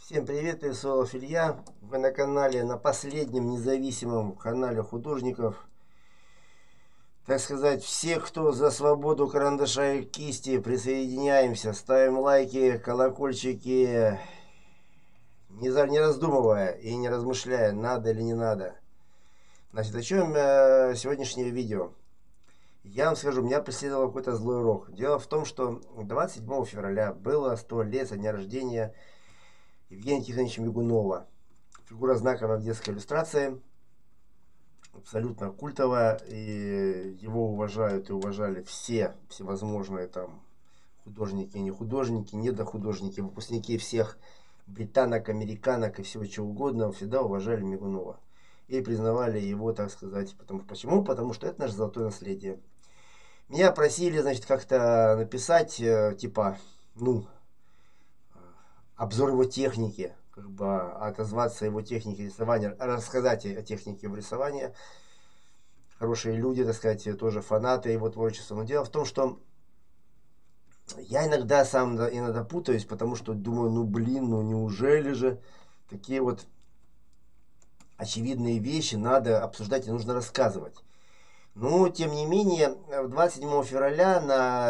Всем привет, я Солов Илья. Вы на канале, на последнем независимом канале художников. Так сказать, все, кто за свободу карандаша и кисти, присоединяемся, ставим лайки, колокольчики, не раздумывая и не размышляя, надо или не надо. Значит, о чем сегодняшнее видео? Я вам скажу, меня преследовал какой-то злой рок. Дело в том, что 27 февраля было 100 лет со дня рождения Евгения Тихоновича Мигунова. Фигура знаковая в детской иллюстрации, абсолютно культовая, и его уважают и уважали все всевозможные там художники, не художники, недохудожники, выпускники всех британок, американок и всего чего угодно, всегда уважали Мигунова. И признавали его, так сказать, почему? Потому что это наше золотое наследие. Меня просили, значит, как-то написать, типа, обзор его техники, как бы отозваться о его технике рисования, рассказать о технике его рисования. Хорошие люди, так сказать, тоже фанаты его творчества. Но дело в том, что я иногда путаюсь, потому что думаю, неужели же такие вот очевидные вещи надо обсуждать и нужно рассказывать. Но, тем не менее, 27 февраля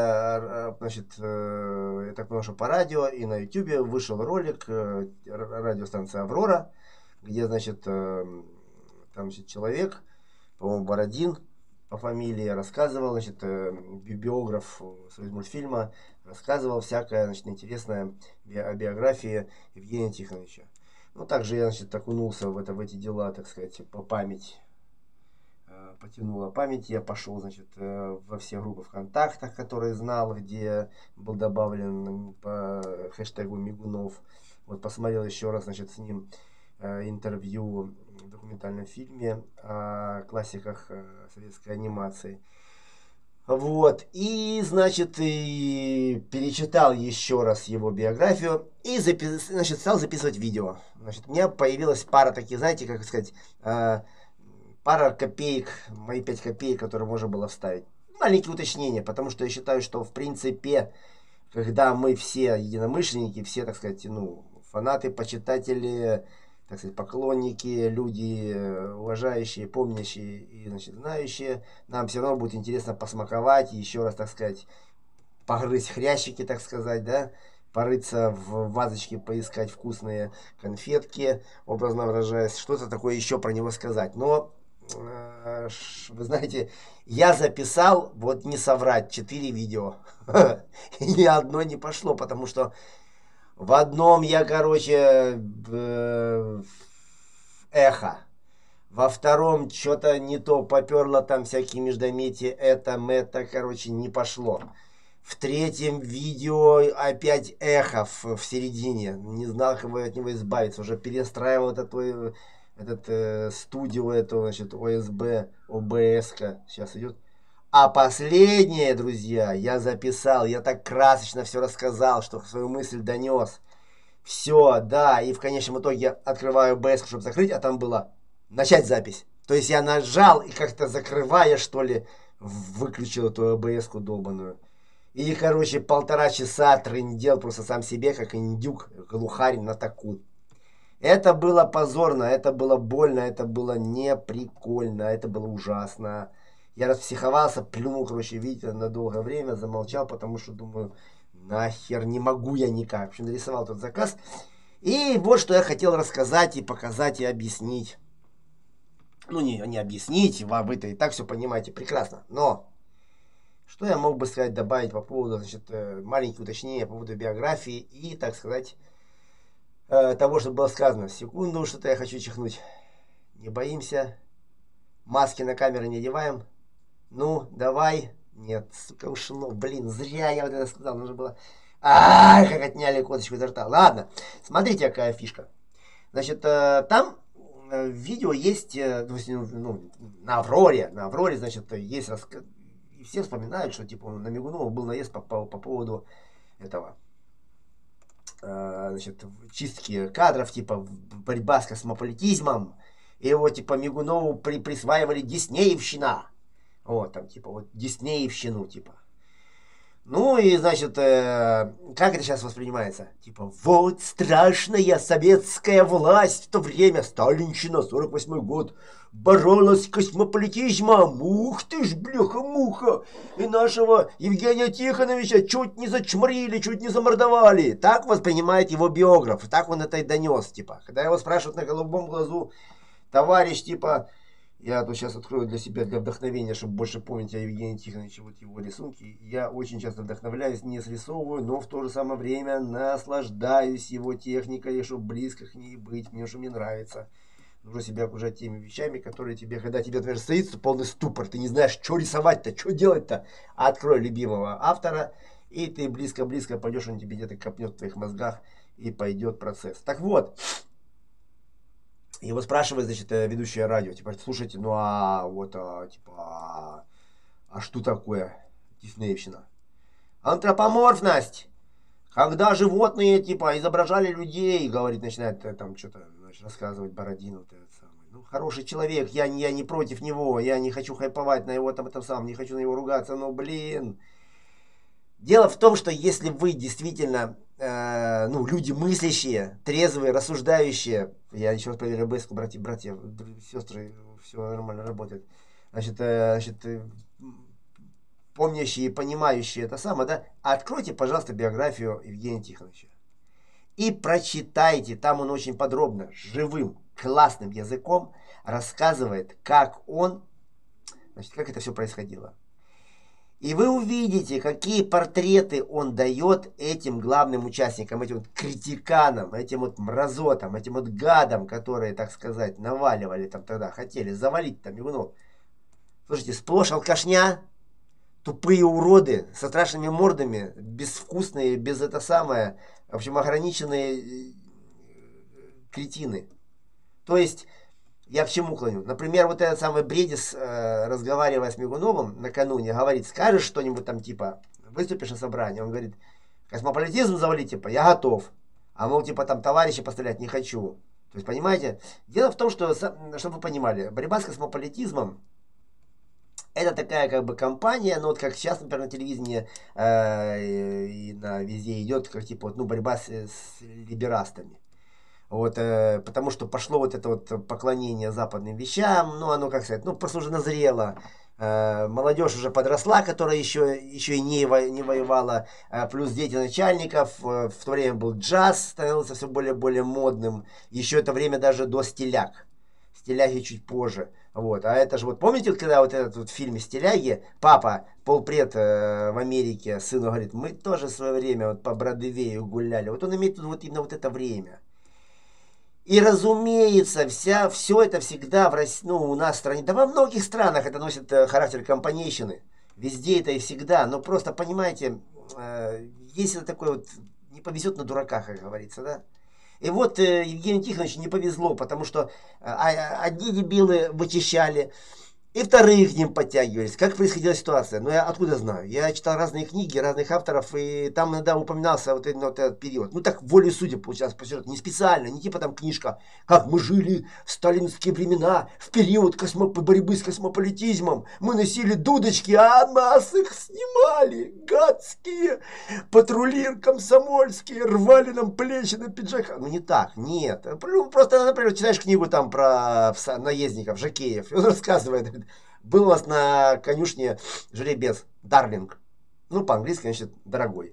я так понял, что по радио и на ютубе вышел ролик радиостанции «Аврора», где, там человек, по-моему, Бородин по фамилии, рассказывал, биограф своего мультфильма, рассказывал всякое, интересное о биографии Евгения Тихоновича. Ну, также я, окунулся в эти дела, так сказать, по памяти. Потянула память, я пошел, во все группы ВКонтактах, которые знал, где был добавлен по хэштегу Мигунов. Вот посмотрел еще раз, с ним интервью в документальном фильме о классиках советской анимации. Вот, и, и перечитал еще раз его биографию и стал записывать видео. У меня появилась пара таких, знаете, как сказать, пара копеек, мои 5 копеек, которые можно было вставить. Маленькие уточнения, потому что я считаю, что в принципе, когда мы все единомышленники, все, так сказать, фанаты, почитатели, так сказать, поклонники, люди уважающие, помнящие и, знающие, нам все равно будет интересно посмаковать, еще раз, так сказать, погрызть хрящики, так сказать, да, порыться в вазочке, поискать вкусные конфетки, образно выражаясь, что-то такое еще про него сказать. Но вы знаете, я записал, вот не соврать, 4 видео. И ни одно не пошло, потому что в одном я, эхо. Во втором что-то не то поперло, там всякие междометия, это, не пошло. В третьем видео опять эхо в середине. Не знал, как от него избавиться. Уже перестраивал студию эту, ОСБ, ОБС-ка сейчас идет. А последнее, друзья, я записал, я так красочно все рассказал, что свою мысль донес. Все, да, и в конечном итоге я открываю ОБС, чтобы закрыть, а там было начать запись. То есть я нажал и как-то закрывая, что ли, выключил эту ОБС-ку долбаную. И, 1,5 часа трындел просто сам себе, как индюк, глухарь на таку. Это было позорно, это было больно, это было неприкольно, это было ужасно. Я распсиховался, плюнул, видите, на долгое время, замолчал, потому что думаю, нахер, не могу я никак. В общем, нарисовал тот заказ. И вот что я хотел рассказать и показать и объяснить. Не объяснить, вы-то и так все понимаете прекрасно. Но, что я мог бы сказать, добавить по поводу, маленькие уточнения по поводу биографии и, так сказать, того, что было сказано. Секунду, что-то я хочу чихнуть. Не боимся. Маски на камеры не одеваем. Ну, давай. Нет, сука, ушло. Блин, зря я вот это сказал. Нужно было... как отняли косточку изо рта. Ладно, смотрите, какая фишка. Там в видео есть, на Авроре, есть рассказ. И все вспоминают, что, типа, на Мигунова был наезд по поводу этого... чистки кадров, типа борьба с космополитизмом. И его, типа, Мигунову присваивали Диснеевщина. Вот, там, типа, вот Диснеевщину, типа. Ну и, значит, как это сейчас воспринимается? Типа, вот страшная советская власть в то время, сталинщина, 48-й год, боролась с космополитизмом. Ух ты ж, бляха-муха! И нашего Евгения Тихоновича чуть не зачморили, чуть не замордовали. Так воспринимает его биограф, так он это и донес, типа. Когда его спрашивают на голубом глазу, товарищ, типа, я тут сейчас открою для себя, для вдохновения, чтобы больше помнить о Евгении Тихоновиче, вот его рисунки. Я очень часто вдохновляюсь, не срисовываю, но в то же самое время наслаждаюсь его техникой, чтобы близко к ней быть, мне что мне нравится. Нужно себя окружать теми вещами, которые тебе, когда тебе, например, стоит полный ступор, ты не знаешь, что рисовать-то, что делать-то. Открой любимого автора, и ты близко-близко пойдешь, он тебе где-то копнет в твоих мозгах, и пойдет процесс. Так вот, его спрашивает, значит, ведущая радио, типа, слушайте, ну а вот, типа, а что такое диснеевщина? Антропоморфность. Когда животные, типа, изображали людей, говорит, начинает там что-то рассказывать Бородин, вот этот самый. Ну, хороший человек, я не против него, я не хочу хайповать на его там этом самом, не хочу на него ругаться, но, блин. Дело в том, что если вы действительно, ну, люди мыслящие, трезвые, рассуждающие, я еще раз проверю РБС, братья, сестры, все нормально работает, значит, помнящие и понимающие это самое, да, откройте, пожалуйста, биографию Евгения Тихоновича и прочитайте, там он очень подробно, живым, классным языком рассказывает, как он, значит, как это все происходило. И вы увидите, какие портреты он дает этим главным участникам, этим вот критиканам, этим вот мразотам, этим вот гадам, которые, так сказать, наваливали там тогда, хотели завалить там Мигунов. Слушайте, сплошь алкашня, тупые уроды со страшными мордами, безвкусные, без это самое, в общем, ограниченные кретины. То есть, я к чему клоню? Например, вот этот самый Бредис, разговаривая с Мигуновым накануне, говорит, скажешь что-нибудь там, типа, выступишь на собрании, он говорит, космополитизм завалить, типа, я готов. А мол, типа, там, товарища пострелять не хочу. То есть, понимаете, дело в том, что, чтобы вы понимали, борьба с космополитизмом, это такая, как бы, кампания, ну, вот как сейчас, например, на телевидении и на везде идет, как, типа, вот, ну, борьба с либерастами. Вот, потому что пошло вот это вот поклонение западным вещам, ну, оно, как сказать, ну, просто уже назрело. Молодежь уже подросла, которая еще и не воевала, плюс дети начальников, в то время был джаз, становился все более и более модным, еще это время даже до стиляг, стиляги чуть позже. Вот, а это же вот, помните, когда вот этот вот в фильме «Стиляги», папа, полпред в Америке, сыну говорит, мы тоже в свое время вот по Бродвею гуляли, вот он имеет тут вот именно вот это время. И, разумеется, все это всегда в России, ну, у нас в стране, да во многих странах это носит характер компанейщины. Везде это и всегда. Но просто, понимаете, если такой вот, не повезет на дураках, как говорится, да. И вот Евгению Тихоновичу не повезло, потому что одни дебилы вычищали, и вторые к ним подтягивались. Как происходила ситуация? Ну, я откуда знаю? Я читал разные книги, разных авторов, и там иногда упоминался вот этот период. Ну, так волей судя получалось по сюжету. Не специально, не типа там книжка, как мы жили в сталинские времена, в период борьбы с космополитизмом. Мы носили дудочки, а нас их снимали. Гадские патрули комсомольские, рвали нам плечи на пиджаках. Ну, не так, нет. Просто, например, читаешь книгу там про наездников, жокеев, и он рассказывает, был у нас на конюшне жеребец, Дарлинг. Ну, по-английски, значит, дорогой.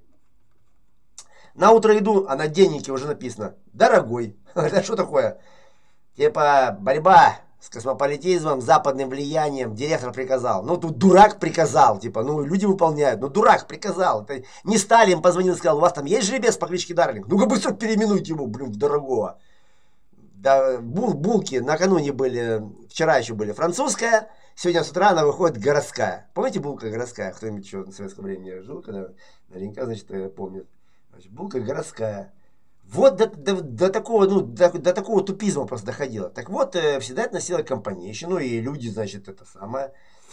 На утро иду, а на деннике уже написано «дорогой». Это что такое? Типа борьба с космополитизмом, западным влиянием. Директор приказал. Ну, тут дурак приказал. Типа, ну, люди выполняют. Ну, дурак приказал. Это не Сталин позвонил и сказал, у вас там есть жеребец по кличке Дарлинг? Ну-ка быстро переименуйте его, блин, в дорогого. Да, булки накануне были, вчера еще были французская, сегодня с утра она выходит городская. Помните булка городская? Кто-нибудь еще на советском времени жил, когда наверняка, значит, помнит. Значит, булка городская. Вот до такого, ну, до такого тупизма просто доходило. Так вот, всегда это носило компанейщину, и люди, значит, это самое,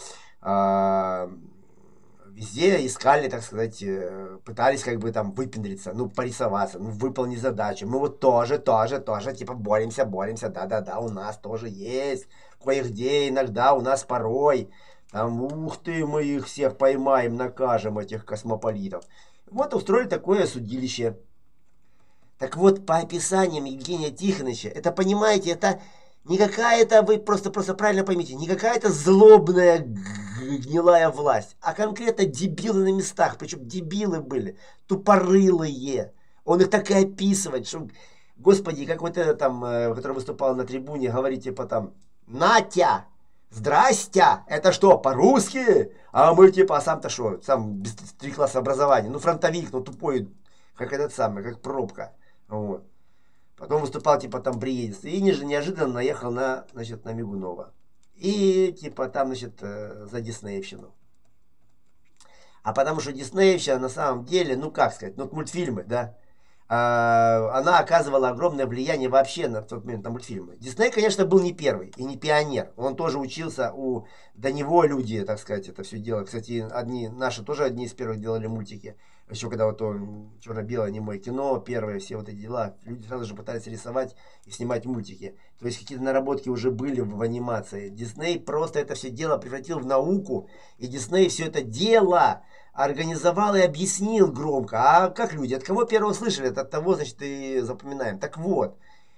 везде искали, так сказать, пытались как бы там выпендриться, ну, порисоваться, ну, выполнить задачу. Мы вот тоже, типа, боремся, да, у нас тоже есть кое-где, иногда у нас порой Там, ух ты, мы их всех поймаем, накажем, этих космополитов. Вот устроили такое судилище. Так вот, по описаниям Евгения Тихоновича, это, понимаете, это не какая-то, вы просто правильно поймите, не какая-то злобная гнилая власть, а конкретно дебилы на местах, причем дебилы были, тупорылые. Он их так и описывает, что, господи, как вот это там, который выступал на трибуне, говорит типа там, Натя, здрасте, это что, по-русски? А мы типа, а сам-то что, сам без 3 класса образования, ну фронтовик, ну тупой, как этот самый, как пробка. Вот. Потом выступал типа там бриедец. И неожиданно наехал на, значит, на Мигунова. И типа там, значит, за диснеевщину. А потому что диснеевщина на самом деле, ну как сказать, ну мультфильмы, да, она оказывала огромное влияние вообще на тот момент на мультфильмы. Дисней, конечно, был не первый и не пионер. Он тоже учился до него люди, так сказать, это все делали. Кстати, наши тоже одни из первых делали мультики. Еще когда вот то черно-белое немое кино, первые все вот эти дела, люди сразу же пытались рисовать и снимать мультики. То есть какие-то наработки уже были в анимации. Дисней просто это все дело превратил в науку, и Дисней все это дело организовал и объяснил громко. А как люди? От кого первого слышали? От того, значит, и запоминаем. Так вот,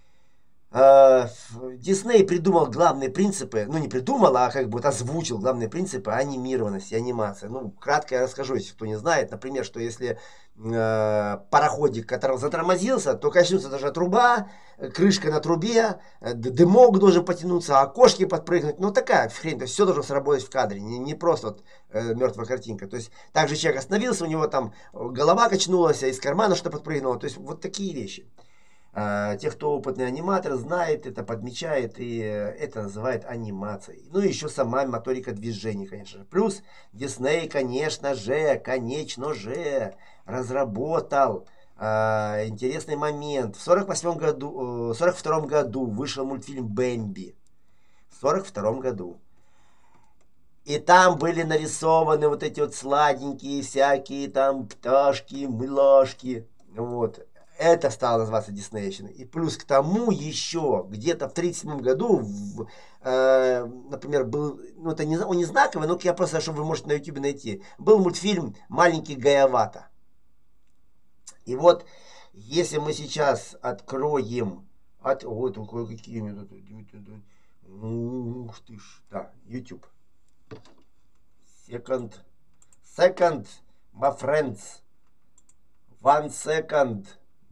Дисней придумал главные принципы, ну не придумал, а как бы вот озвучил главные принципы анимированности, анимации. Ну, кратко я расскажу, если кто не знает. Например, что если пароходик, который затормозился, то коснется даже труба, крышка на трубе, дымок должен потянуться, окошки подпрыгнуть. Ну, такая хрень, то есть все должно сработать в кадре, не просто вот, мертвая картинка. То есть также человек остановился, у него там голова качнулась, из кармана что-то подпрыгнуло. То есть вот такие вещи. Те, кто опытный аниматор, знает это, подмечает, и это называют анимацией. Ну и еще сама моторика движений, конечно же. Плюс Дисней, конечно же, разработал интересный момент. В 42 году вышел мультфильм «Бэмби». В 42 году. И там были нарисованы вот эти вот сладенькие всякие там пташки, милашки. Вот. Это стало называться Диснейщиной. И плюс к тому еще где-то в 1937 году, например, был, ну это не, он не знаковый, но я просто, чтобы вы можете на YouTube найти, был мультфильм «Маленький Гаявата». И вот, если мы сейчас откроем, вот какие, ух ты ж, да, YouTube. Second, my friends. 1 second.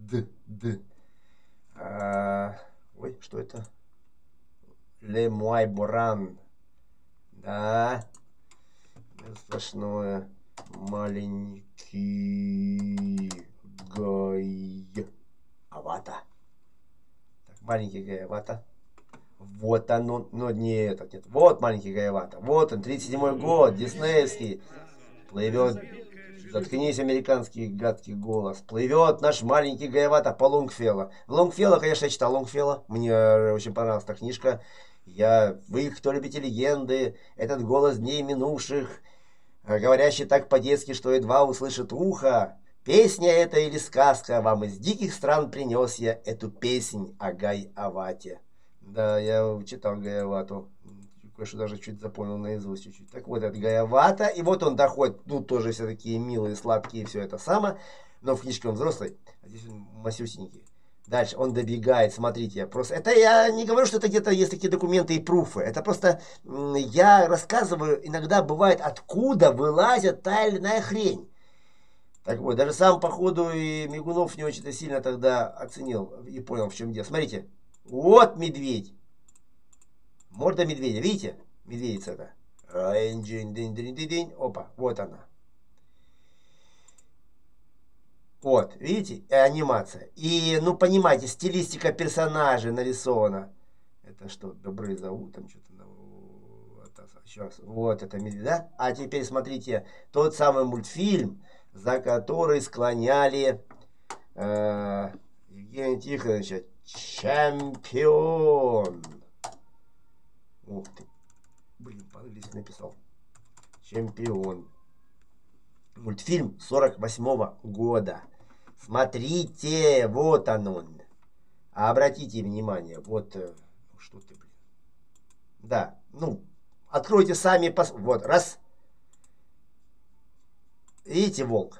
Ой, что это? Le Moi Боран. Да. Страшное. Маленький Гаявата. Так, маленький Гаявата. Вот оно, но не этот, нет. Вот маленький Гаявата. Вот он, 37-й год, диснеевский. Плывет. Заткнись, американский гадкий голос. Плывет наш маленький Гаявата по Лонгфелло. Лонгфелло, конечно, я читал Лонгфелло. Мне очень понравилась эта книжка. Вы, кто любите легенды, этот голос дней минувших, говорящий так по-детски, что едва услышит ухо. Песня это или сказка, вам из диких стран принес я эту песнь о Гаявате. Да, я читал Гаявату. Кое-что даже чуть запомнил наизусть чуть-чуть. Так вот, это Гаявата. И вот он доходит. Тут тоже все такие милые, сладкие, все это самое. Но в книжке он взрослый, а здесь он масюсенький. Дальше он добегает, смотрите, просто это я не говорю, что это где-то есть такие документы и пруфы. Это просто я рассказываю, иногда бывает, откуда вылазит та или иная хрень. Так вот, даже сам, походу, и Мигунов не очень-то сильно тогда оценил и понял, в чем дело. Смотрите, вот медведь. Морда медведя, видите? Медведица это. Опа, вот она. Вот, видите? Анимация. И, ну, понимаете, стилистика персонажей нарисована. Это что, добрый зовут, там что-то. Сейчас, вот это медведь, да? А теперь смотрите, тот самый мультфильм, за который склоняли Евгения Тихоновича. Чемпион. Ух ты. Блин, по-английски написал. Чемпион. Мультфильм 48-го года. Смотрите, вот он. Обратите внимание, вот, что ты, блин. Да, ну, Откройте сами, вот, раз. Видите, волк.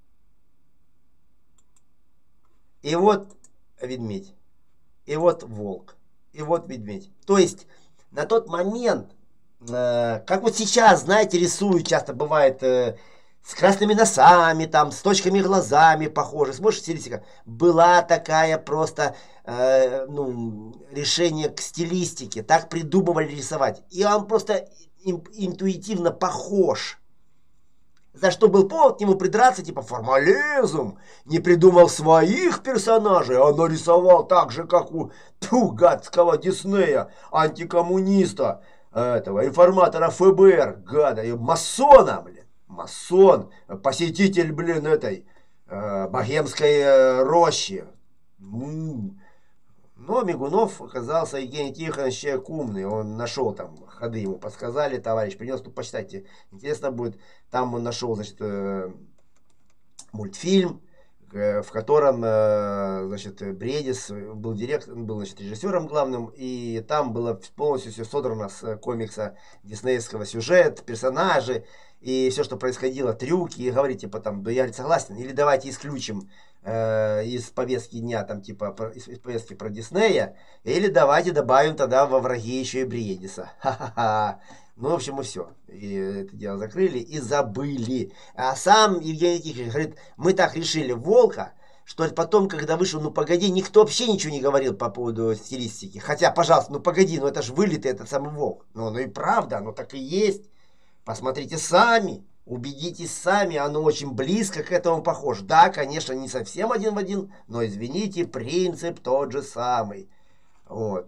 И вот ведмедь. И вот волк. И вот медведь. То есть на тот момент, как вот сейчас, знаете, рисуют, часто бывает с красными носами, там, с точками глазами похожи. Смотришь, стилистика. Была такая просто, решение к стилистике. Так придумывали рисовать. И он просто интуитивно похож. За что был повод к нему придраться, типа формализм, не придумал своих персонажей, а нарисовал так же, как у гадского Диснея, антикоммуниста, этого информатора ФБР, гада, и масона, блин, масон, посетитель, блин, этой богемской рощи. Но Мигунов оказался, Евгений Тихонович, человек умный. Он нашел там ходы, ему подсказали, товарищ принес. Ну, почитайте, интересно будет. Там он нашел, значит, мультфильм, в котором, значит, Бредис был значит, режиссером главным. И там было полностью все содрано с комикса диснеевского сюжет, персонажи. И все, что происходило, трюки. И говорите, типа, там, да я согласен. Или давайте исключим из повестки дня, там, типа, из повестки про Диснея, или давайте добавим тогда во враги еще и Бриедиса. Ха-ха-ха. Ну, в общем, и все. И это дело закрыли и забыли. А сам Евгений Тихонович говорит, мы так решили волка, что потом, когда вышел, ну погоди, никто вообще ничего не говорил по поводу стилистики. Хотя, пожалуйста, ну погоди, ну это же вылитый этот самый волк. Ну и правда, оно так и есть. Посмотрите сами. Убедитесь сами, оно очень близко к этому похоже. Да, конечно, не совсем один в один, но, извините, принцип тот же самый. Вот.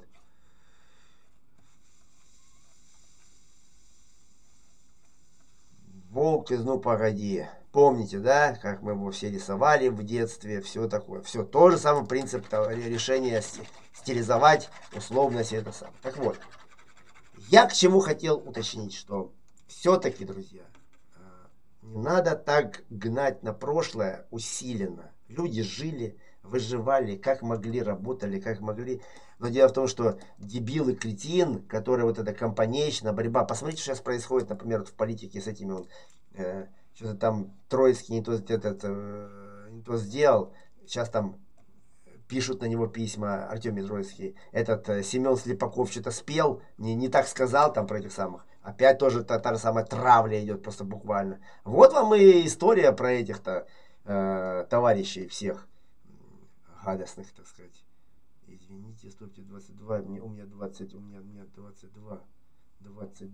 Волк из «Ну, погоди». Помните, да, как мы его все рисовали в детстве, все такое. Все, тот же самый принцип решения стилизовать условность это самое. Так вот, я к чему хотел уточнить, что все-таки, друзья, не надо так гнать на прошлое усиленно. Люди жили, выживали, как могли, работали, как могли. Но дело в том, что дебил и кретин, который вот эта компанейщина, борьба. Посмотрите, что сейчас происходит, например, вот в политике с этими вот, что-то там Троицкий не то сделал. Сейчас там пишут на него письма, Артемий Троицкий. Этот Семен Слепаков что-то спел, не так сказал там про этих самых. Опять тоже та же самая травля идет просто буквально. Вот вам и история про этих-то товарищей всех гадостных, так сказать. Извините, стопьте 22, у меня 20, у меня 22. 20.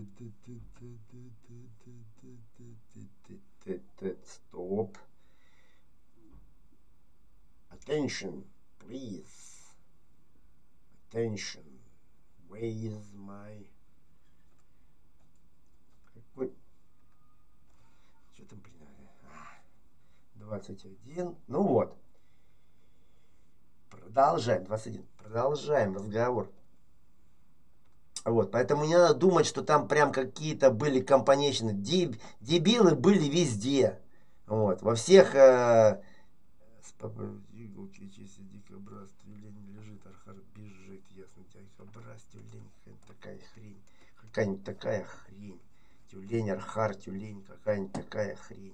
Стоп. Attention, please. Attention. Where is my... Какой... Что там, блин? 21. Ну вот. Продолжаем. 21. Продолжаем разговор. Вот, поэтому не надо думать, что там прям какие-то были компанейщины. Дебилы были везде. Вот, во всех... Дикобраз, тюлень лежит, архар бежит, ясно, дикобраз, тюлень, такая хрень. Какая-нибудь такая хрень. Тюлень, архар, тюлень, какая-нибудь такая хрень.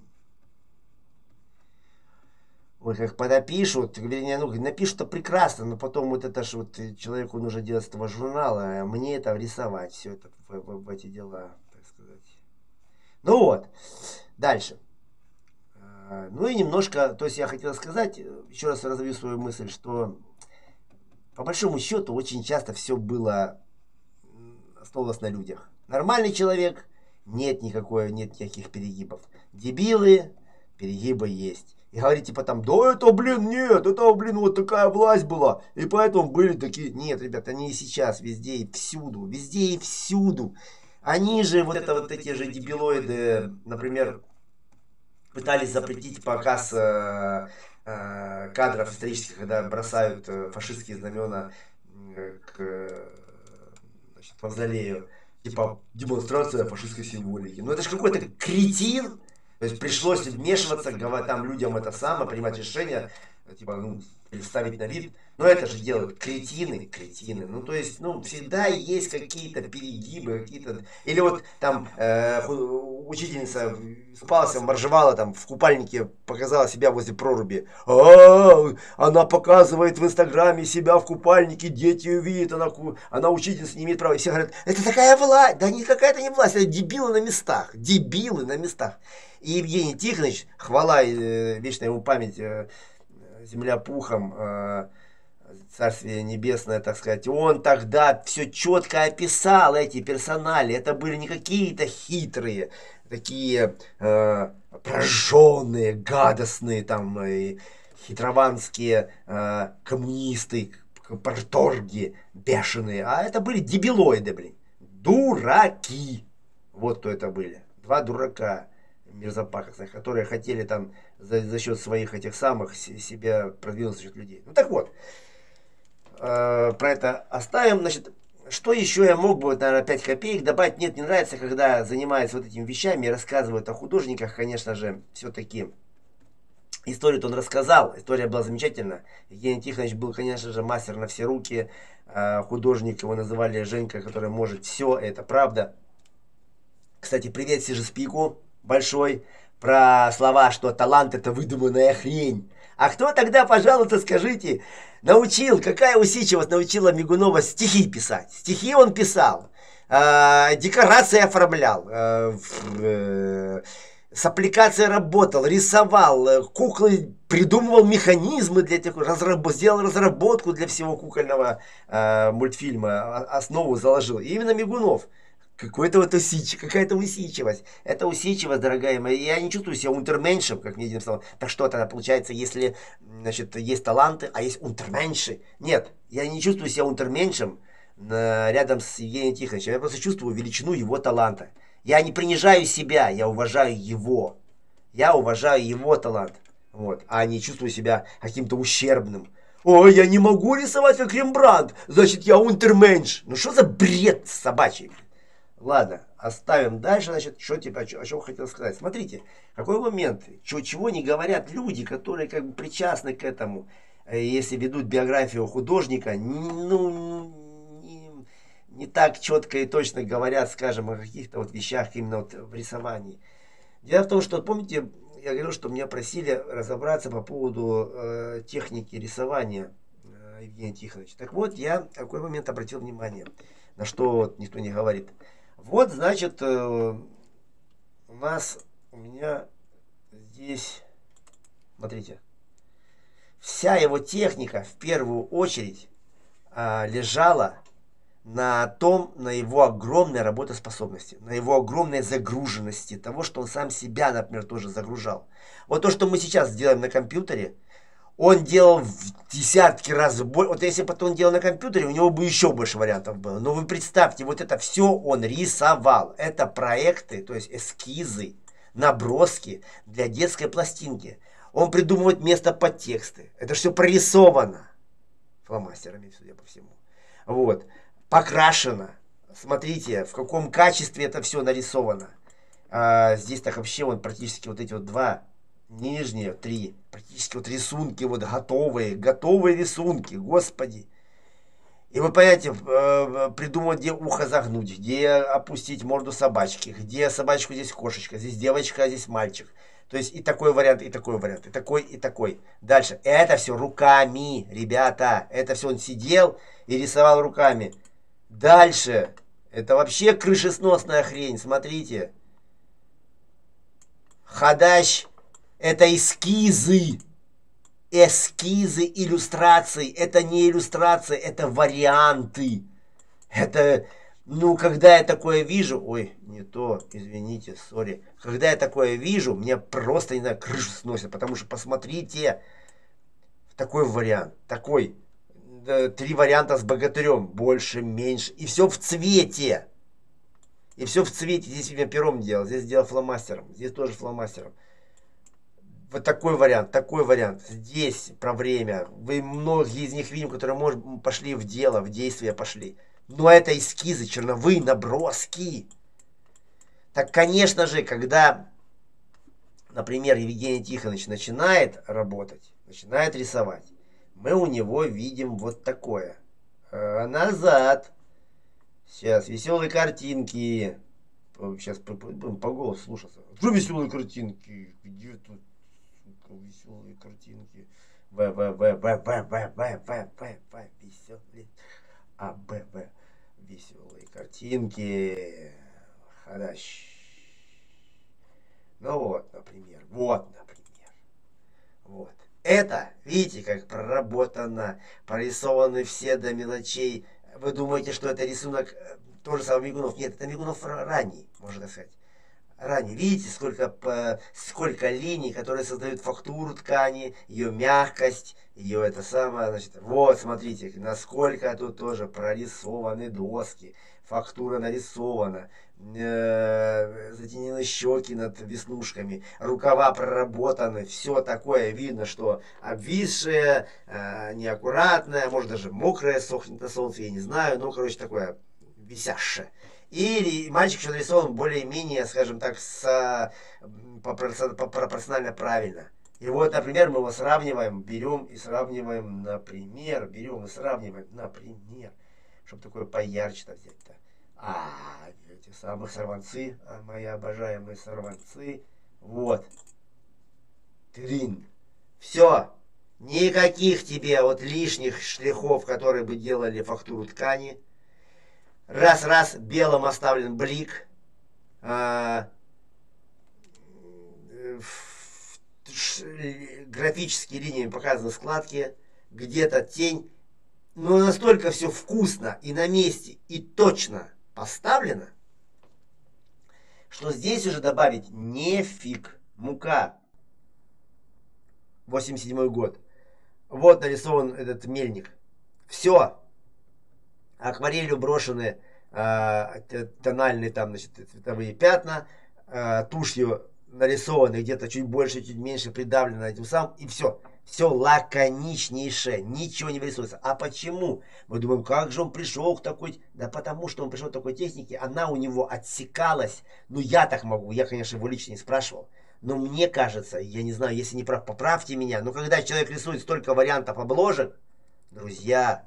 Ой, как подопишут, вернее, ну, напишут-то прекрасно, но потом вот это же вот человеку нужно делать с этого журнала, а мне это рисовать, все это в эти дела, так сказать. Ну вот, дальше. Ну и немножко, то есть я хотел сказать, еще раз развью свою мысль, что по большому счету очень часто все было, основывалось на людях. Нормальный человек, нет никаких перегибов. Дебилы, перегибы есть. И говорить типа там, да это, блин, нет, это, блин, вот такая власть была. И поэтому были такие... Нет, ребята, они и сейчас везде и всюду. Везде и всюду. Они же, вот эти же дебилоиды, например, пытались запретить показ кадров исторических, когда бросают фашистские знамена к мавзолею. Типа демонстрация фашистской символики. Ну это же какой-то кретин. То есть пришлось вмешиваться, там людям это самое, принимать решения. типа, ну, ставить на вид. Но это же делают кретины, кретины. Ну, то есть, ну, всегда есть какие-то перегибы, какие-то... Или вот там учительница спалась, моржевала там в купальнике, показала себя возле проруби. Она показывает в Инстаграме себя в купальнике, дети увидят, она учительница, не имеет права. И все говорят, это такая власть. Да никакая это не власть, это дебилы на местах. Дебилы на местах. И Евгений Тихонович, хвала, вечная ему память, земля пухом, Царствие Небесное, так сказать, он тогда все четко описал, эти персонали. Это были не какие-то хитрые, такие прожженные, гадостные, там, хитрованские коммунисты, парторги бешеные. А это были дебилоиды, блин. Дураки. Вот кто это были. Два дурака мерзопакостных, которые хотели там за счет своих этих самых себя продвинуть за счет людей. Ну так вот. Про это оставим. Значит, что еще я мог бы, наверное, 5 копеек добавить? Нет, не нравится, когда занимаются вот этими вещами и рассказывают о художниках, конечно же, все-таки. Историю-то он рассказал, история была замечательна. Евгений Тихонович был, конечно же, мастер на все руки, художник, его называли Женька, который может все, это правда. Кстати, привет Сижеспику большой, про слова, что талант это выдуманная хрень. А кто тогда, пожалуйста, скажите, научил, какая усидчивость научила Мигунова стихи писать? Стихи он писал, декорации оформлял, с аппликацией работал, рисовал, куклы, придумывал механизмы для этих, сделал разработку для всего кукольного мультфильма, основу заложил. И именно Мигунов. Какая-то усидчивость. Это усидчивость, дорогая моя. Я не чувствую себя унтерменшем, как мне один сказал. Так что тогда получается, если, значит, есть таланты, а есть унтерменши? Нет, я не чувствую себя унтерменшем рядом с Евгением Тихоновичем. Я просто чувствую величину его таланта. Я не принижаю себя, я уважаю его. Я уважаю его талант. Вот, а не чувствую себя каким-то ущербным. Ой, я не могу рисовать как Рембрандт, значит я унтерменш. Ну что за бред собачий? Ладно, оставим дальше, значит, что типа, о чем хотел сказать. Смотрите, какой момент, чего не говорят люди, которые как бы причастны к этому, если ведут биографию художника, не так четко и точно говорят, скажем, о каких-то вот вещах именно вот в рисовании. Дело в том, что, помните, я говорил, что меня просили разобраться по поводу техники рисования Евгения Тихоновича. Так вот, я в какой момент обратил внимание, на что вот никто не говорит. Вот, значит, у меня здесь, смотрите, вся его техника в первую очередь лежала на его огромной работоспособности, на его огромной загруженности, того, что он сам себя, например, тоже загружал. Вот то, что мы сейчас делаем на компьютере, он делал в десятки раз больше. Вот если бы он делал на компьютере, у него бы еще больше вариантов было. Но вы представьте, вот это все он рисовал. Это проекты, то есть эскизы, наброски для детской пластинки. Он придумывает место под тексты. Это все прорисовано фломастерами, судя по всему. Вот. Покрашено. Смотрите, в каком качестве это все нарисовано. Здесь так вообще он практически вот эти вот два, нижние три, практически вот рисунки вот готовые рисунки, господи. И вы понимаете, придумать, где ухо загнуть, где опустить морду собачки, где собачку здесь кошечка, здесь девочка, а здесь мальчик. То есть и такой вариант, и такой вариант, и такой, и такой. Дальше. Это все руками, ребята. Это все он сидел и рисовал руками. Дальше. Это вообще крышесносная хрень. Смотрите. Хадач. Это эскизы. Эскизы, иллюстрации. Это не иллюстрации, это варианты. Это... Ну, когда я такое вижу, ой, не то, извините, сори. Когда я такое вижу, мне просто, не знаю, крышу сносит, потому что посмотрите, такой вариант, такой, 3 варианта с богатырем, больше, меньше, и все в цвете. И все в цвете, здесь я пером делал, здесь делал фломастером, здесь тоже фломастером. Вот такой вариант, здесь про время, вы многие из них видим, которые, может, пошли в дело, в действие пошли. Но это эскизы, черновые наброски. Так, конечно же, когда, например, Евгений Тихонович начинает работать, начинает рисовать. Мы у него видим вот такое. Назад. Сейчас, веселые картинки. Сейчас будем по голосу слушаться. Что веселые картинки? Где тут веселые картинки? Веселые. Веселые картинки. Хорошо. Ну вот, например. Вот. Это, видите, как проработано, прорисованы все до мелочей. Вы думаете, что это рисунок тоже самый Мигунов? Нет, это Мигунов ранний, можно так сказать. Ранее. Видите, сколько линий, которые создают фактуру ткани, ее мягкость, ее это самое, значит, вот, смотрите, насколько тут тоже прорисованы доски, фактура нарисована, затенены щеки над веснушками, рукава проработаны, все такое видно, что обвисшее, неаккуратное, может даже мокрое, сохнет на солнце, я не знаю, ну, короче, такое висящее. И мальчик еще нарисован более-менее, скажем так, пропорционально правильно. И вот, например, мы его сравниваем, берем и сравниваем, например, чтобы такое поярче-то взять-то. Эти самые сорванцы, мои обожаемые сорванцы. Вот. Трин. Все. Никаких тебе вот лишних штрихов, которые бы делали фактуру ткани. Раз, белым оставлен блик. Графические линиями показаны складки. Где-то тень. Но настолько все вкусно и на месте, и точно поставлено, что здесь уже добавить нефиг. Мука. 87 год. Вот нарисован этот мельник. Все. Акварелью брошены тональные там, значит, цветовые пятна, тушью нарисованы где-то чуть больше, чуть меньше, придавлено этим самым, и все. Все лаконичнейшее, ничего не вырисуется. А почему? Мы думаем, как же он пришел к такой... Да потому что он пришел к такой технике, она у него отсекалась. Ну, я так могу, я, конечно, его лично не спрашивал. Но мне кажется, я не знаю, если не прав, поправьте меня, но когда человек рисует столько вариантов обложек, друзья,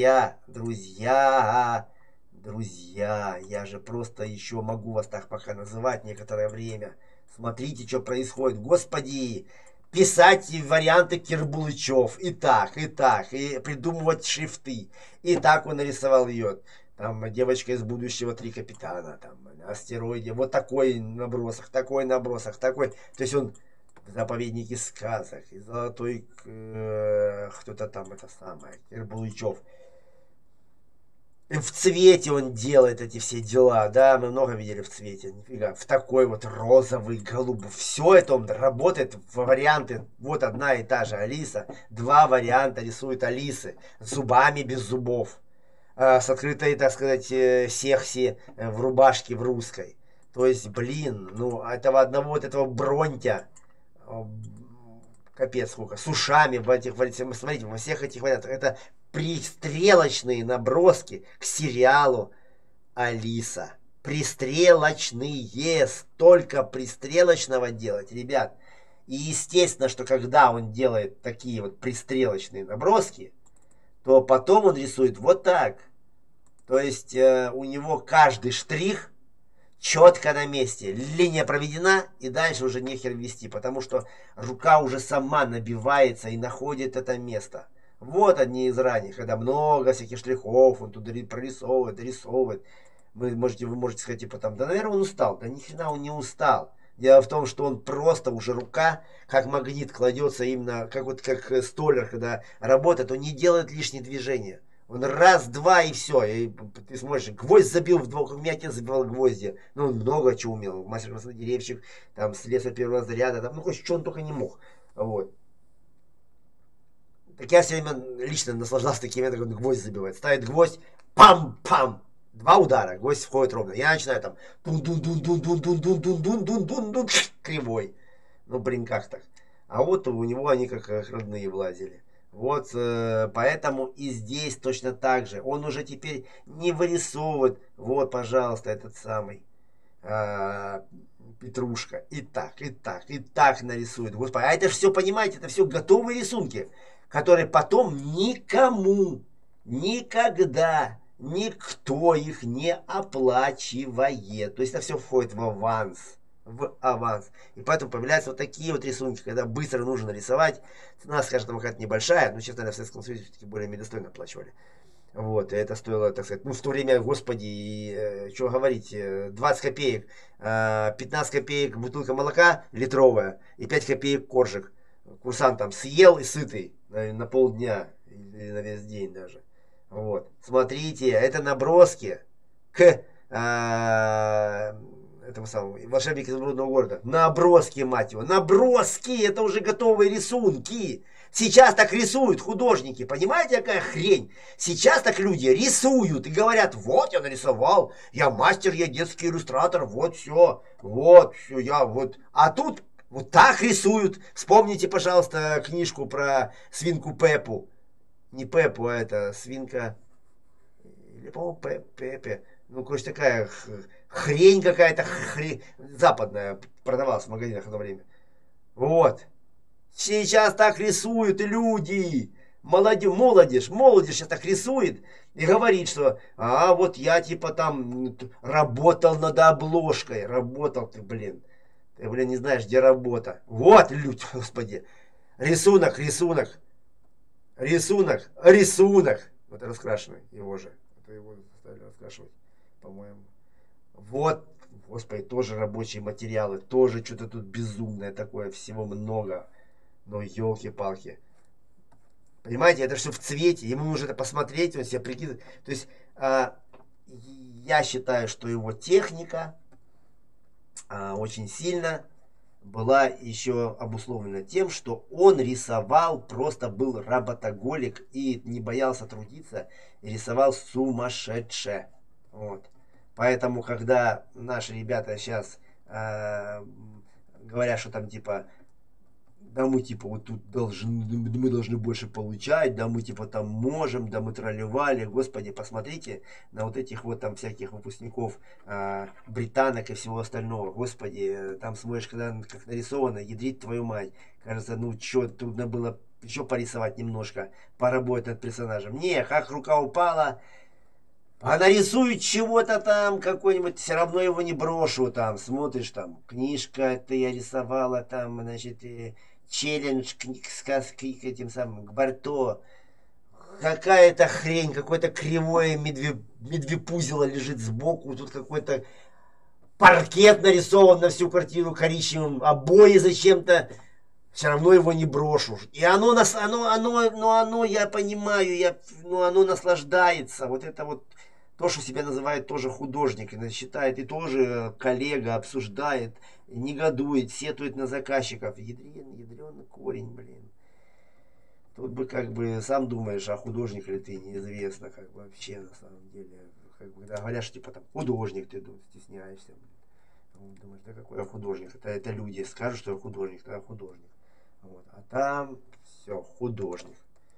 я же просто еще могу вас так пока называть некоторое время. Смотрите, что происходит. Господи, писать варианты Кирбулычев. И так, и придумывать шрифты. И так он нарисовал ее. Там девочка из будущего, 3 капитана. Там на астероиде. Вот такой набросок, такой. То есть он в заповеднике сказок. И золотой кто-то там это самое. Кирбулычев. В цвете он делает эти все дела, да, мы много видели в цвете, нифига, в такой вот розовый, голубой, все это он работает в варианты, вот одна и та же Алиса, 2 варианта рисует Алисы, с зубами без зубов, с открытой, так сказать, секси в рубашке в русской, то есть, блин, ну, этого одного вот этого Бронтя, капец сколько, с ушами в этих, смотрите, во всех этих вариантах, это пристрелочные наброски к сериалу Алиса. Пристрелочные, столько пристрелочного делать, ребят. И естественно, что когда он делает такие вот пристрелочные наброски, то потом он рисует вот так. То есть у него каждый штрих четко на месте. Линия проведена, и дальше уже нехер вести, потому что рука уже сама набивается и находит это место. Вот одни из ранних, когда много всяких штрихов, он туда прорисовывает, дорисовывает. Вы можете сказать, типа там, да, наверное, он устал. Да ни хрена он не устал. Дело в том, что он просто уже рука, как магнит, кладется именно, как столер, когда работает, он не делает лишние движения. Он раз, два и все. И ты смотришь, гвоздь забил в 2, у меня отец забивал гвозди. Ну, он много чего умел. Мастер красоты деревщик, там, слесарь первого разряда, там, ну, хоть что он только не мог. Вот. Так я все время лично наслаждался таким моментом, когда гвоздь забивает. Ставит гвоздь, пам-пам, 2 удара, гвоздь входит ровно. Я начинаю там дун-дун-дун-дун-дун-дун-дун-дун-дун-дун, кривой. Ну, блин, как так? А вот у него они как родные влазили. Вот, поэтому и здесь точно так же. Он уже теперь не вырисовывает. Вот, пожалуйста, этот самый Петрушка. И так, и так, и так нарисует. Господи, а это же все, понимаете, это все готовые рисунки, которые потом никому, никогда, никто их не оплачивает. То есть это все входит в аванс. В аванс. И поэтому появляются вот такие вот рисунки, когда быстро нужно рисовать. Цена, скажем, там какая-то небольшая, но, честно, в Советском Союзе все-таки более-менее достойно оплачивали. Вот, и это стоило, так сказать, ну, в то время, господи, что говорить, 20 копеек, 15 копеек бутылка молока литровая и 5 копеек коржик. Курсант там съел и сытый на полдня или на весь день даже. Вот, смотрите, это наброски к этого самого волшебника изумрудного города. Наброски, мать его, наброски, это уже готовые рисунки. Сейчас так рисуют художники, понимаете, какая хрень? Сейчас так люди рисуют и говорят, вот я нарисовал, я мастер, я детский иллюстратор, вот все, я вот. А тут вот так рисуют. Вспомните, пожалуйста, книжку про свинку Пеппу. Не Пеппу, а это свинка, или, по-моему, Пеппе. Ну, короче, такая хрень какая-то, западная, продавалась в магазинах в то время. Вот. Сейчас так рисуют люди. Молодежь сейчас так рисует и говорит, что вот я типа там работал над обложкой. Работал ты, блин. Ты, блин, не знаешь, где работа. Вот, люди, господи. Рисунок. Вот раскрашенный его же. Это его заставили раскрашивать, по-моему. Вот, господи, тоже рабочие материалы. Тоже что-то тут безумное такое. Всего много. Но елки-палки. Понимаете, это все в цвете. Ему нужно это посмотреть, он себя прикидывает. То есть я считаю, что его техника очень сильно была еще обусловлена тем, что он рисовал, просто был работоголик и не боялся трудиться, и рисовал сумасшедше. Вот. Поэтому, когда наши ребята сейчас говорят, что там типа, да мы типа вот тут мы должны больше получать, да мы типа там можем, да мы тролливали, господи, посмотрите на вот этих вот там всяких выпускников британок и всего остального, господи, там смотришь, когда как нарисовано, ядрить твою мать, кажется, ну что, трудно было еще порисовать немножко, поработать над персонажем, не, как рука упала, а нарисует чего-то там, какой-нибудь, все равно его не брошу, там, смотришь, там, книжка, это я рисовала, там, значит, челлендж к этим самым, к Барто. Какая-то хрень, какое-то кривое медвепузело лежит сбоку, тут какой-то паркет нарисован на всю квартиру коричневым, обои зачем-то. Все равно его не брошу. И оно, я понимаю, оно наслаждается. Вот это вот то, что себя называет тоже художник, и считает, и тоже коллега обсуждает, негодует, сетует на заказчиков. Ядрёный корень, блин. Тут бы как бы сам думаешь, а художник ли ты, неизвестно, как бы вообще на самом деле. Как бы, когда говорят, что типа там художник, ты стесняешься. Думаешь, да какой я художник? Это люди скажут, что я художник, тогда художник. Вот. А там все, художник.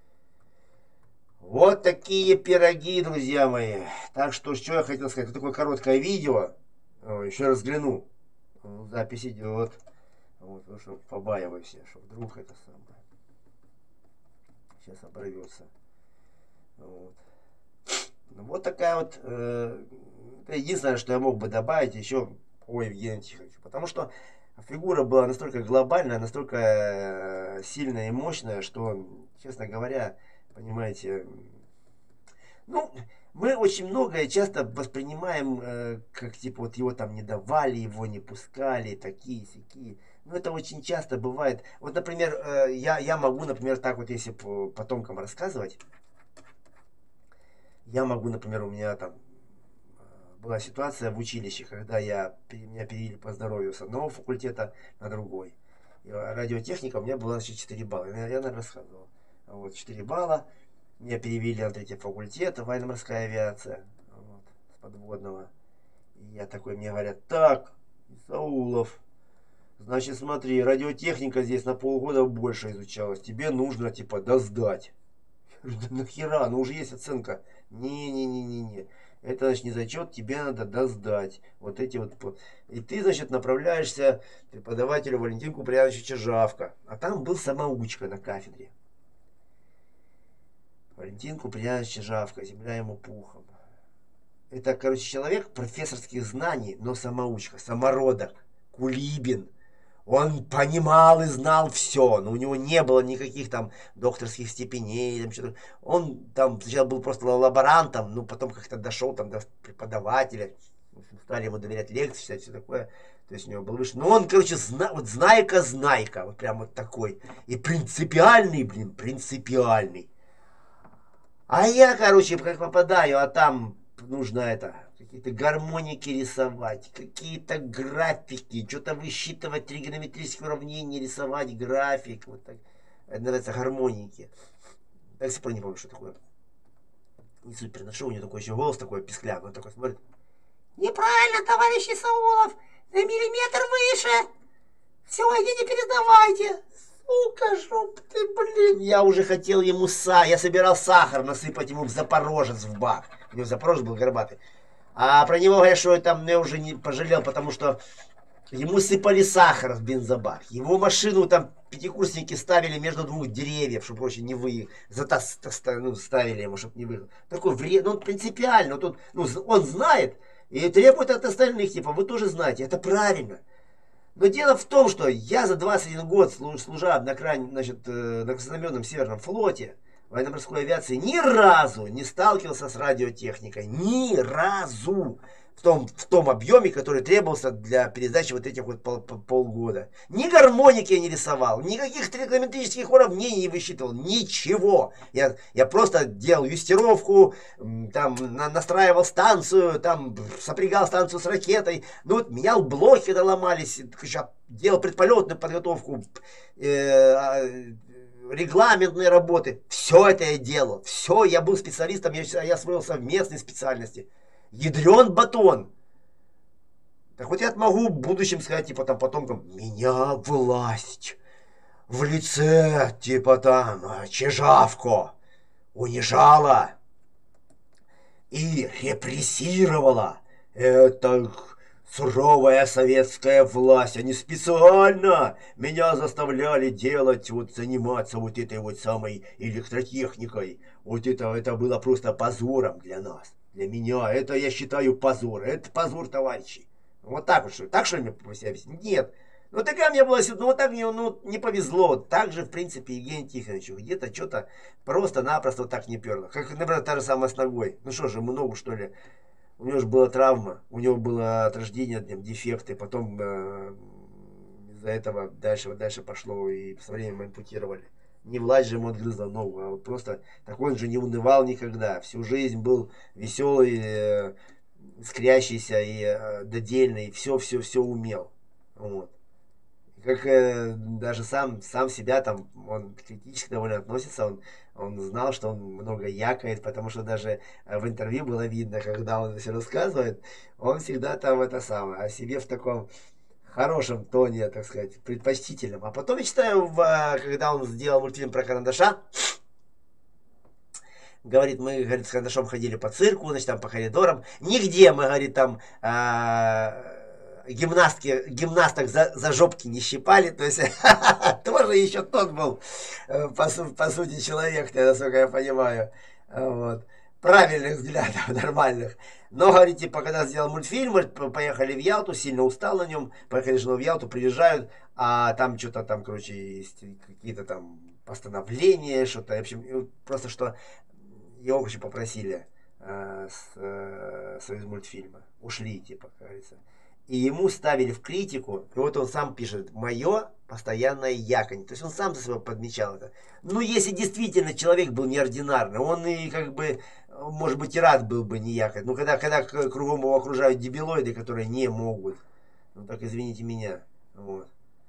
Вот такие пироги, друзья мои. Так что я хотел сказать? Вот такое короткое видео. Еще раз взгляну. Запись идет. Вот, потому что побаиваюсь я, что вдруг это самое. Сейчас оборвется. Вот. Ну, вот такая вот. Это единственное, что я мог бы добавить еще о Евгении Тихоновичу. Потому что фигура была настолько глобальная, настолько сильная и мощная, что, честно говоря, понимаете, ну, мы очень многое часто воспринимаем, как типа вот его там не давали, его не пускали, такие сякие. Ну, это очень часто бывает. Вот, например, я могу, например, так вот, если потомкам рассказывать, я могу, например, у меня там была ситуация в училище, когда меня перевели по здоровью с одного факультета на другой. И радиотехника у меня была, значит, 4 балла. Я, наверное, рассказывал. Вот, 4 балла. Меня перевели на 3-й факультет, военно-морская авиация, вот, с подводного. И я такой, мне говорят, так, Исаулов, значит, смотри, радиотехника здесь на полгода больше изучалась. Тебе нужно, типа, досдать. Я говорю, да нахера, ну уже есть оценка. Не-не-не-не-не. Это, значит, не зачет, тебе надо досдать. Вот эти вот. И ты, значит, направляешься к преподавателю Валентину Куприяновичу Чижавко. А там был самоучка на кафедре. Валентин Куприянович Чижавко, земля ему пухом. Это, короче, человек профессорских знаний, но самоучка, самородок, кулибин. Он понимал и знал все, но у него не было никаких там докторских степеней, там что-то. Он там сначала был просто лаборантом, но потом как-то дошел там до преподавателя, стали ему доверять лекции, читать, все такое. То есть у него был выше. Но он, короче, вот знайка, вот прям вот такой. И принципиальный, блин, принципиальный. А я, короче, как попадаю, а там нужно это, какие-то гармоники рисовать, какие-то графики, что-то высчитывать, тригонометрические уравнения, рисовать график. Вот так. Это называется гармоники. Я до сих пор не помню, что такое. Не суть переношу, у него такой еще голос такой писклявый. Он такой смотрит. Неправильно, товарищ Исаулов, на миллиметр выше. Все, не передавайте. Сука, жоп ты, блин. Я уже хотел ему я собирал сахар насыпать ему в Запорожец в бак. У него Запорожец был горбатый. А про него говорят, что там я уже не пожалел, потому что ему сыпали сахар в бензобак. Его машину там пятикурсники ставили между двух деревьев, чтобы, короче, не выехал. Ставили ему, чтобы не выехал. Такой вред, ну, принципиально. Тут, ну, он знает и требует от остальных, типа, вы тоже знаете, это правильно. Но дело в том, что я за 21 год, служа на Краснознаменном Северном флоте, военно-морской авиации, ни разу не сталкивался с радиотехникой. Ни разу. В том объеме, который требовался для передачи вот этих вот полгода. Ни гармоники я не рисовал, никаких тригонометрических уравнений не высчитывал, ничего. Я просто делал юстировку, там настраивал станцию, там сопрягал станцию с ракетой, ну вот менял блоки, когда ломались, делал предполетную подготовку, регламентные работы. Все это я делал. Все, я был специалистом, я освоил совместные специальности. Ядрен батон. Так вот я могу в будущем сказать, типа там потомкам, меня власть в лице, типа там, Чижавко унижала и репрессировала. Это суровая советская власть. Они специально меня заставляли делать, вот заниматься вот этой вот самой электротехникой. Вот это было просто позором для нас. Для меня это, я считаю, позор. Это позор, товарищи. Вот так вот, что так что ли мне по себе объяснить? Нет. Ну такая мне была, ну вот так мне не повезло. Так же, в принципе, Евгению Тихоновичу. Где-то что-то просто-напросто вот так не перло. Как, например, та же самая с ногой. Ну что же, ему ногу, что ли? У него же была травма. У него было от рождения дефекты. Потом из-за этого дальше пошло и со временем ампутировали. Не власть же ему отгрызла ногу, а вот просто такой он же не унывал никогда. Всю жизнь был веселый, искрящийся и додельный, все умел. Вот. Как даже сам себя там, он критически довольно относится, он знал, что он много якает, потому что даже в интервью было видно, когда он все рассказывает, он всегда там это самое, о себе в таком хорошем тоне, так сказать, предпочтительном. А потом, я считаю, когда он сделал мультфильм про Карандаша, говорит, мы, говорит, с Карандашом ходили по цирку, значит, там по коридорам, нигде мы, говорит, там гимнасток за жопки не щипали, то есть тоже еще тот был, по сути, человек, насколько я понимаю, вот. Правильных взглядов, нормальных. Но, говорит, типа, когда сделал мультфильм, поехали в Ялту, сильно устал на нем, поехали же в Ялту, приезжают, а там что-то там, короче, есть какие-то там постановления, что-то, в общем, просто что его, короче, попросили с мультфильма, ушли, типа, как говорится. И ему ставили в критику, и вот он сам пишет, мое постоянное яконь. То есть он сам за собой подмечал это. Ну, если действительно человек был неординарный, он и как бы, может быть, и рад был бы не якать. Но когда кругом его окружают дебилоиды, которые не могут, ну так извините меня. Вот.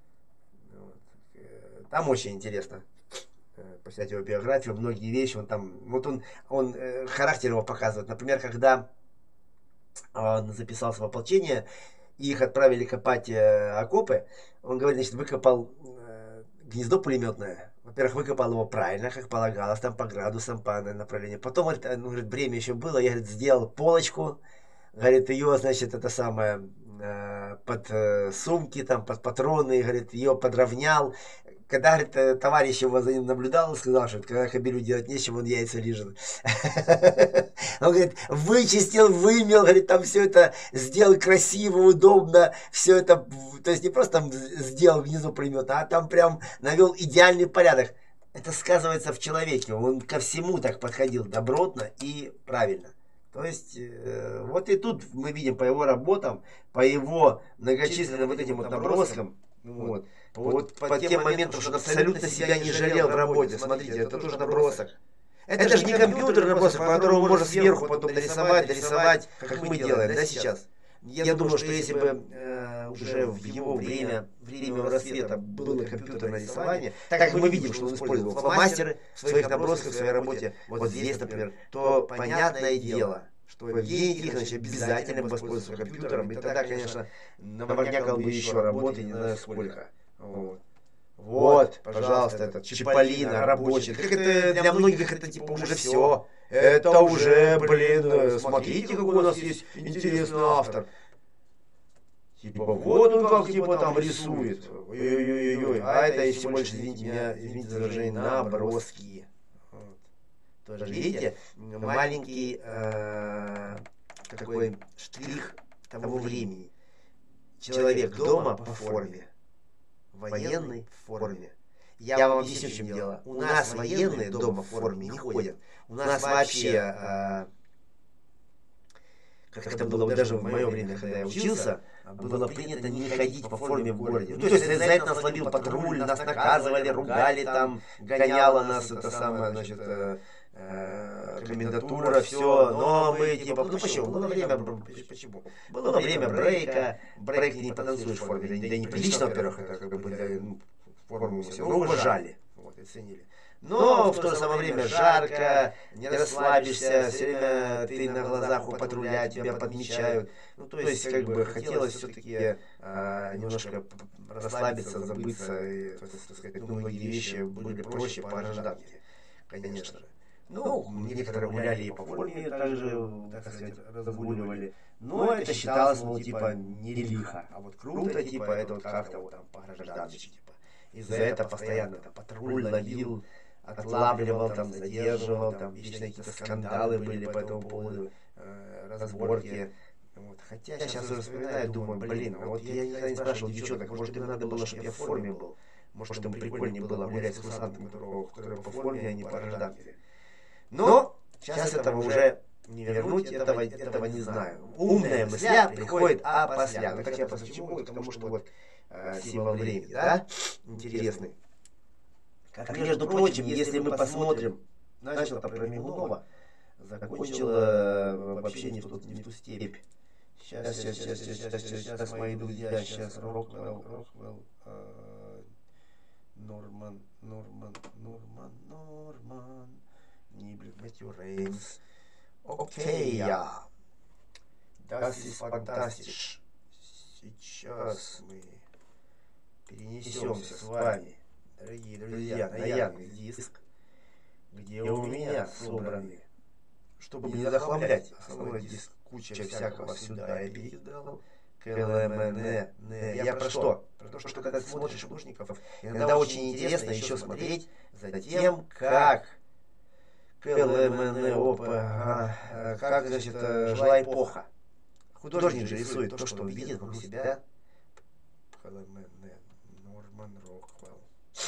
Там очень интересно почитать его биографию, многие вещи, он там, вот он характер его показывает. Например, когда он записался в ополчение, и их отправили копать окопы, он говорит, значит, выкопал гнездо пулеметное, во-первых, выкопал его правильно, как полагалось, там по градусам, по направлению. Потом, говорит, время еще было, я, говорит, сделал полочку, говорит, ее, значит, это самое, под сумки, там, под патроны, говорит, ее подровнял. Когда, говорит, товарищ его за ним наблюдал, сказал, что когда Хабилю делать нечего, он яйца лижет. Он, говорит, вычистил, вымел, говорит, там все это сделал красиво, удобно, все это, то есть не просто там сделал внизу пулемет, а там прям навел идеальный порядок. Это сказывается в человеке, он ко всему так подходил добротно и правильно. То есть, вот и тут мы видим по его работам, по его многочисленным вот этим вот наброскам, вот, по тем моментам, что он абсолютно себя не жалел в работе. Смотрите, это тоже набросок. Это же не компьютерный набросок, по которому можно сверху потом нарисовать, как мы делаем, да, сейчас. Я думаю, что если бы уже в его время его рассвета было компьютерное рисование, так как мы видим, что он использовал фломастеры в своих набросках, в своей работе, вот здесь, например, то понятное дело, что Евгений Тихонович обязательно бы воспользовался компьютером, и тогда, конечно, наводнякал бы еще работы, не знаю сколько. Вот, пожалуйста, этот Чиполлино, рабочий. Как это для многих это типа уже все. Это уже, блин, смотрите, какой у нас есть интересный автор. Типа, вот он как типа там рисует. Ой-ой-ой-ой. А это и всего лишь, извините меня, извините за выражение, наброски. Вот. Тоже, видите, маленький такой штрих того времени. Человек дома по форме. Военной форме. Я вам объясню, в чем дело. У нас военные дома в форме не ходят. У нас вообще, как это было даже в мое время, когда я учился, было принято не ходить по форме в городе. Ну, то есть за это нас ловил патруль, нас наказывали, ругали, там, гоняла нас это самое, значит, комендатура, все. Но мы типа, ну почему? Было время, почему? Было время брейка, брейк ты не потанцуешь в форме, да и неприлично, во-первых, это как бы, ну, форму все равно уважали, вот, и ценили. Но в то же самое время жарко, не расслабишься, все время ты на глазах у патруля, тебя подмечают. Ну, то есть, как бы, хотелось все-таки немножко расслабиться, забыться, и, так сказать, ну, многие вещи были проще по гражданке, конечно же. Ну, некоторые гуляли и по форме также, так сказать, разгуливали. Но это считалось, мол, типа, не лихо. А вот круто, типа, это вот как-то вот там по гражданочке, типа. И за это постоянно там патруль ловил, отлавливал, там, задерживал, там, вечно какие-то скандалы были по этому поводу, разборки. Вот. Хотя сейчас уже вспоминаю, думаю, блин, а вот я никогда не спрашивал девчонок, может им надо было, чтобы я в форме был. Может им прикольнее было гулять с курсантом, который по форме, а не по гражданке. Но сейчас этого уже не вернуть, этого не знаю. Умная мысля приходит опосля. Ну, как я почему? Потому что вот символ времени, да? Интересный. Как, между прочим, если мы посмотрим, начал там про Мигунова, закончил вообще не в ту степь. Сейчас, мои друзья, сейчас Роквелл, Норман, Ниблер, Мэтью Рейнс. Окей, я. Das ist fantastisch. Сейчас мы перенесемся с вами, дорогие друзья, на Яндекс.Диск, где у меня собраны, чтобы не захламлять основной диск, куча всякого сюда я перекидал. КЛМН. Я про что? Про то, что когда ты смотришь художников, иногда очень интересно еще смотреть за тем, как КЛМН, как, значит, жила эпоха. Художник же рисует то, что он видит вокруг себя. КЛМН, Норман Роквелл.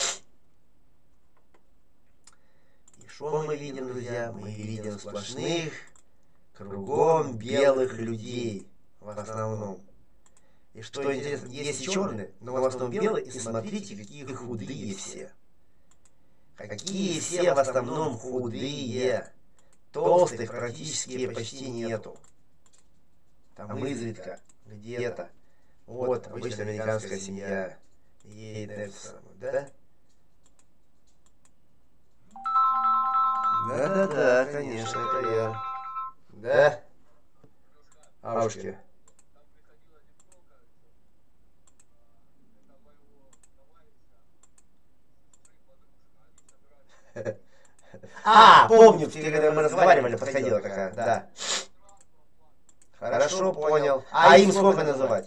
И что мы видим, друзья? Мы видим сплошных, кругом белых людей в основном. И что интересно, есть черные, но в основном белые, и смотрите, какие худые все. Какие все в основном худые. Толстых практически почти нету. Там изредка, где-то. Вот, обычно американская семья едет на это самое, да? Да-да-да, конечно, это я. Да? Аушки. Помню, когда мы разговаривали, подходила какая. Да. Хорошо, понял. А им сколько называть?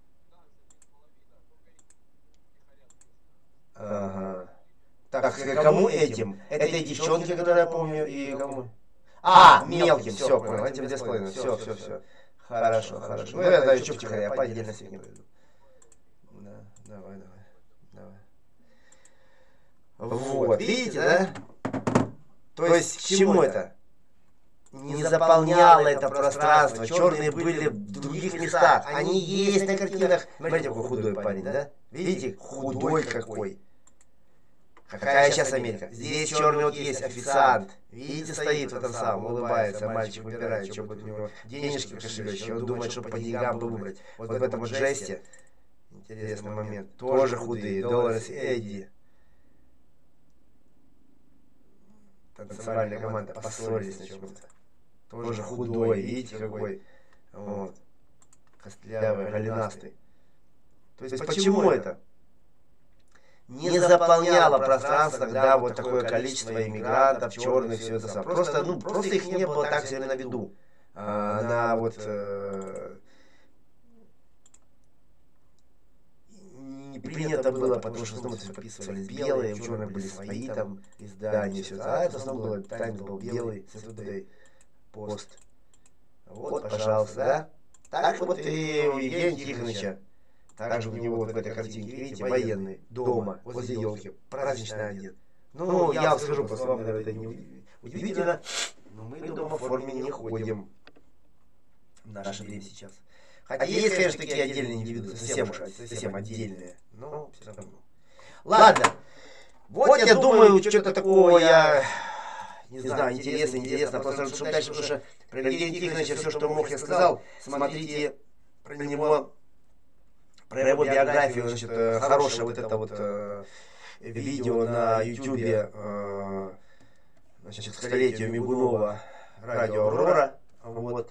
Ага. Так, кому этим? Этой девчонке, которую я помню, и кому? Мелким, все, понял. Этим 2,5. Все. Хорошо. Ну, я знаю, Чупчика, я по отдельности не пойду. Да, давай. Вот, видите, да? То есть, к чему это? Не заполняло это пространство, черные были в других местах. Они есть на картинах. Смотрите, какой худой парень, да? Видите, худой какой. Какая сейчас Америка? Здесь черный вот есть официант. Видите, стоит в этом самом, улыбается, мальчик выбирает, что будет у него денежки в кошелечке. Он думает, что по деньгам бы выбрать. Вот в этом вот жесте, интересный момент, тоже худые, Долорес Эдди. Танцевальная команда поссорились на чем-то. Тоже худой, видите какой. Вот. Костлявый, голенастый. То есть почему это? Не заполняло пространство, когда вот такое количество иммигрантов, черных, все это самое. Просто их не было так сильно на виду. Не принято было, потому что в основном подписывались белые, у черных были свои там издания, все это. А это в основном было, Таймс был белый, Saturday Post. Вот, пожалуйста, да? Так вот и у Евгения Тихоновича. Также у него вот в этой картинке, видите, военный, дома, возле елки, празднично одет. Ну, я вам скажу, по словам, это не удивительно, но мы дома в форме не ходим в наше время сейчас. Хотя есть, конечно, такие отдельные индивиды, совсем отдельные, но все равно. Ладно, вот я думаю, что-то такого я, не знаю, интересно, просто чтобы дальше, потому что про Евгения Тихоновича все, что мог, я сказал, смотрите про него. Про его биографию, значит, хорошее вот это вот видео на ютубе, значит, к столетию Мигунова, радио Аврора, вот.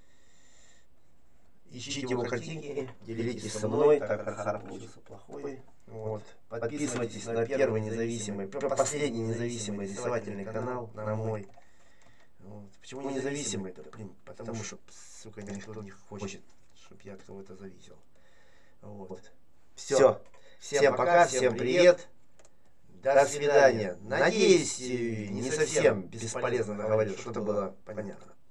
Ищите его картинки, делитесь со мной, так как Архар получился плохой, вот. Подписывайтесь на первый независимый, последний независимый рисовательный канал, на мой. Вот. Почему независимый-то? Потому что, сука, никто не хочет, чтобы я от кого-то зависел. Вот. Все. Всем пока, всем привет. До свидания. Надеюсь, не совсем бесполезно говорил, что-то было понятно.